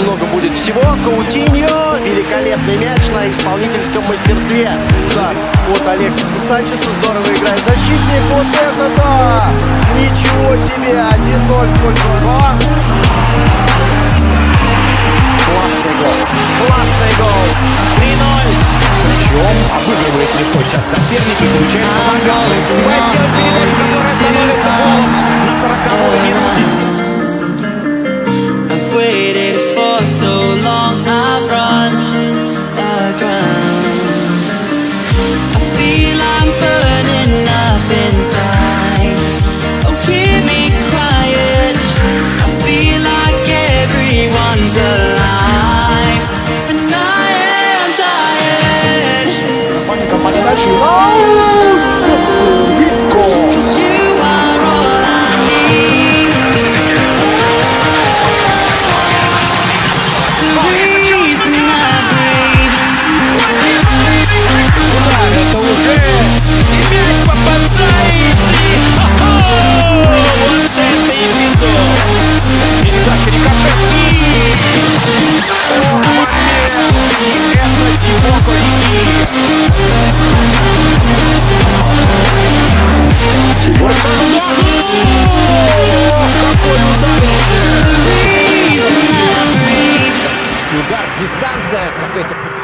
много будет всего. Каутиньо. Великолепный мяч на исполнительском мастерстве. Удар от Алексиса Санчеса. Здорово играет защитник. Вот это да! Ничего себе! 1-0 в пользу. Классный гол. Классный гол. 3-0. Причем обыгрывает легко сейчас соперник и получает помогал. Успевает делать передачу, которая становится голом на 40-й минуте. Waited for so long, I've run aground. I feel I'm burning up inside. Oh, hear me crying. I feel like everyone's alive, and I am dying. 'Cause you are all I need. Это уже и мяч попадает. Вот это эпизод. Передача рикошет и момент. И это Тимоко Рики. Какой удар! Удар, дистанция, какой-то